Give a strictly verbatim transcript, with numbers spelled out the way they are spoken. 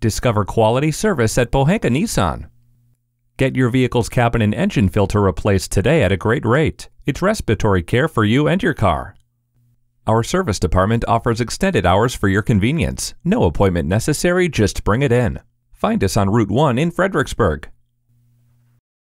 Discover quality service at Pohanka Nissan. Get your vehicle's cabin and engine filter replaced today at a great rate. It's respiratory care for you and your car. Our service department offers extended hours for your convenience. No appointment necessary, just bring it in. Find us on Route one in Fredericksburg.